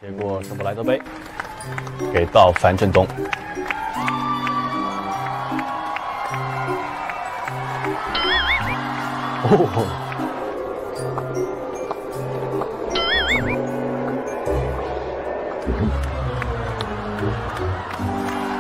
结果圣布莱德杯给到樊振东。哦。 1